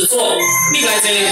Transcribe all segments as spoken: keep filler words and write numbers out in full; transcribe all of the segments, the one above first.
作，你来这里。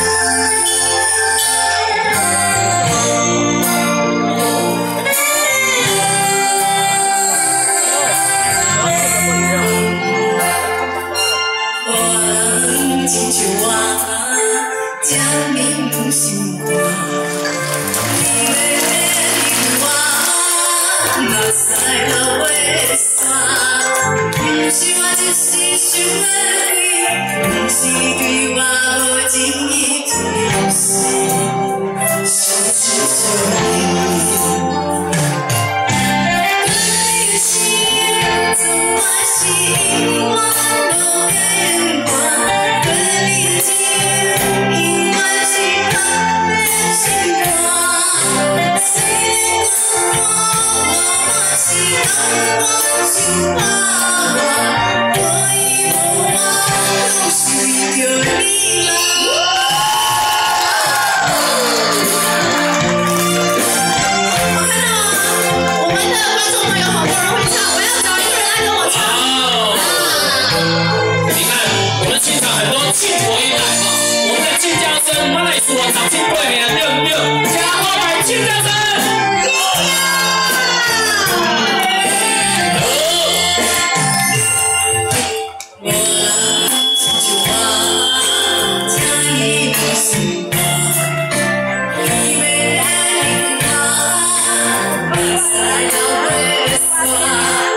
亲像我，这面不心肝，你要骗我，目屎流袂散。不是我一时想要开，不是对我无情意对谁，相知相恋。对你心，总还是永远无变化。 心花花，我以后拢是为着你啦。我看到啊，我们的观众朋友好不容易唱，我要找一个人来跟我唱。 好，你看我们现场很多庆国一来哈，我们的庆家生，我来说长青过年对不对？加后来庆家生。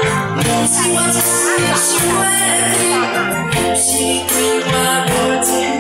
我只是想要，不是对我无情。